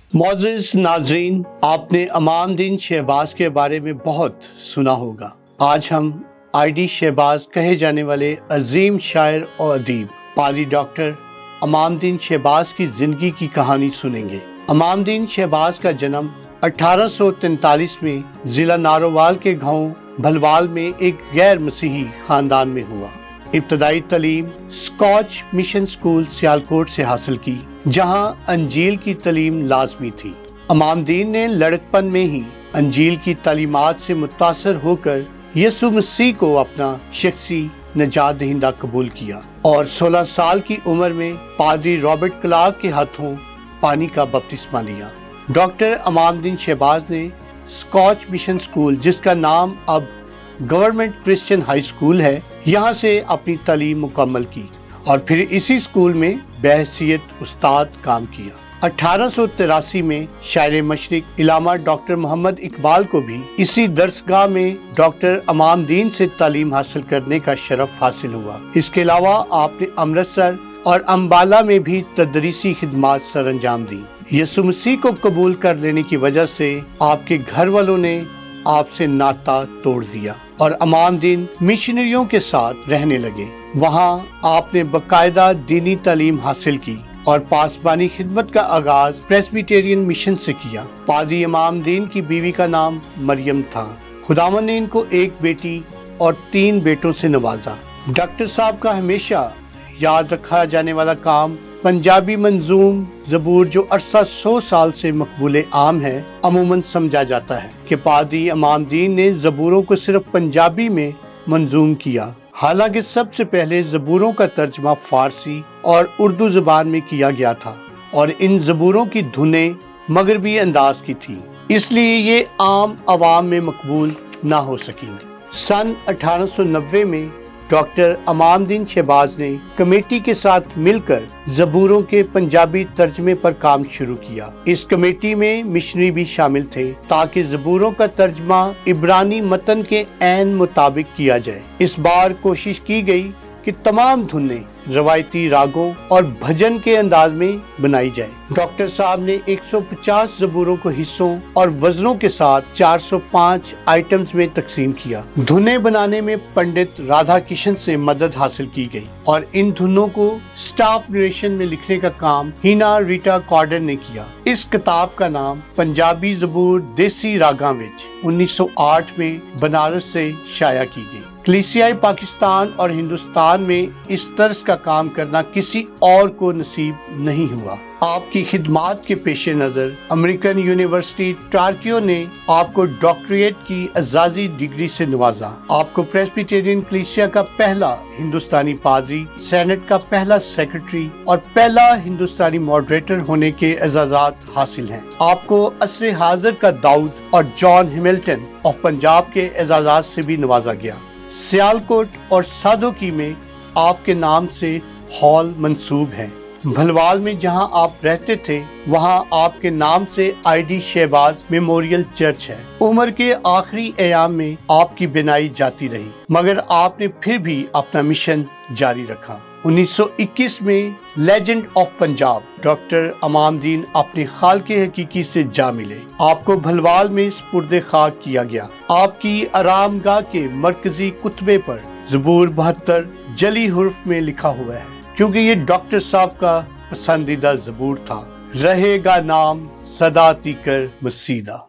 معزز ناظرین، آپ نے امام دین شہباز کے بارے میں بہت سنا ہوگا۔ آج ہم آئی ڈی شہباز کہے جانے والے عظیم شاعر اور ادیب پادری ڈاکٹر امام دین شہباز کی زندگی کی کہانی سنیں گے۔ امام دین شہباز کا جنم 1843 میں ضلع نارووال کے گاؤں بھلوال میں ایک غیر مسیحی خاندان میں ہوا۔ ابتدائی تعلیم اسکاچ مشن اسکول سیالکوٹ سے حاصل کی، جہاں انجیل کی تعلیم لازمی تھی۔ امام دین نے لڑکپن میں ہی انجیل کی تعلیمات سے متاثر ہو کر یسوع مسیح کو اپنا شخصی نجات دہندہ قبول کیا اور 16 سال کی عمر میں پادری رابرٹ کلارک کے ہاتھوں پانی کا بپتسمہ لیا۔ ڈاکٹر امام دین شہباز نے اسکاچ مشن اسکول، جس کا نام اب گورنمنٹ کرسچن ہائی اسکول ہے، یہاں سے اپنی تعلیم مکمل کی اور پھر اسی اسکول میں بحیثیت استاد کام کیا۔ 1883 میں شاعر مشرق علامہ ڈاکٹر محمد اقبال کو بھی اسی درسگاہ میں ڈاکٹر امام دین سے تعلیم حاصل کرنے کا شرف حاصل ہوا۔ اس کے علاوہ آپ نے امرتسر اور امبالہ میں بھی تدریسی خدمات سر انجام دی۔ یسوع مسیح کو قبول کر لینے کی وجہ سے آپ کے گھر والوں نے آپ سے ناطہ توڑ دیا اور امام دین مشنریوں کے ساتھ رہنے لگے۔ وہاں آپ نے باقاعدہ دینی تعلیم حاصل کی اور پاسبانی خدمت کا آغاز پریسبیٹیرین مشن سے کیا۔ پادری امام دین کی بیوی کا نام مریم تھا۔ خداوند نے ان کو ایک بیٹی اور 3 بیٹوں سے نوازا۔ ڈاکٹر صاحب کا ہمیشہ یاد رکھا جانے والا کام پنجابی منظوم زبور، جو عرصہ 100 سال سے مقبول عام ہے، عموماً سمجھا جاتا ہے کہ پادری امام دین نے زبوروں کو صرف پنجابی میں منظوم کیا، حالانکہ سب سے پہلے زبوروں کا ترجمہ فارسی اور اردو زبان میں کیا گیا تھا اور ان زبوروں کی دھنیں مغربی انداز کی تھیں، اس لیے یہ عام عوام میں مقبول نہ ہو سکیں۔ سن 1890 میں ڈاکٹر امام دین شہباز نے کمیٹی کے ساتھ مل کر زبوروں کے پنجابی ترجمے پر کام شروع کیا۔ اس کمیٹی میں مشنری بھی شامل تھے تاکہ زبوروں کا ترجمہ عبرانی متن کے عین مطابق کیا جائے۔ اس بار کوشش کی گئی کہ تمام دھنیں روایتی راگوں اور بھجن کے انداز میں بنائی جائے۔ ڈاکٹر صاحب نے 150 زبوروں کو حصوں اور وزنوں کے ساتھ 405 آئٹمز میں تقسیم کیا۔ دھنیں بنانے میں پنڈت رادھا کشن سے مدد حاصل کی گئی اور ان دھنوں کو سٹاف نریشن میں لکھنے کا کام ہینا ریٹا کارڈر نے کیا۔ اس کتاب کا نام پنجابی زبور دیسی راگاں وچ 1908 میں بنارس سے شائع کی گئی۔ کلیسیائی پاکستان اور ہندوستان میں اس طرز کا کام کرنا کسی اور کو نصیب نہیں ہوا۔ آپ کی خدمات کے پیش نظر امریکن یونیورسٹی ٹارکیو نے آپ کو ڈاکٹریٹ کی اعزازی ڈگری سے نوازا۔ آپ کو پریسبیٹیرین کلیسیا کا پہلا ہندوستانی پادری، سینٹ کا پہلا سیکرٹری اور پہلا ہندوستانی ماڈریٹر ہونے کے اعزازات حاصل ہیں۔ آپ کو عصر حاضر کا داؤد اور جان ہیملٹن آف پنجاب کے اعزازات سے بھی نوازا گیا۔ سیالکوٹ اور سادھوکی میں آپ کے نام سے ہال منسوب ہیں۔ بھلوال میں جہاں آپ رہتے تھے، وہاں آپ کے نام سے I D Shahbaz memorial church ہے۔ عمر کے آخری ایام میں آپ کی بینائی جاتی رہی، مگر آپ نے پھر بھی اپنا مشن جاری رکھا۔ 1921 میں لیجنڈ آف پنجاب ڈاکٹر امام دین اپنے خالق حقیقی سے جا ملے۔ آپ کو بھلوال میں سپرد خاک کیا گیا۔ آپ کی آرام گاہ کے مرکزی کتبے پر زبور 72 جلی حرف میں لکھا ہوا ہے، کیونکہ یہ ڈاکٹر صاحب کا پسندیدہ زبور تھا۔ رہے گا نام سدا تیکر مسیدہ۔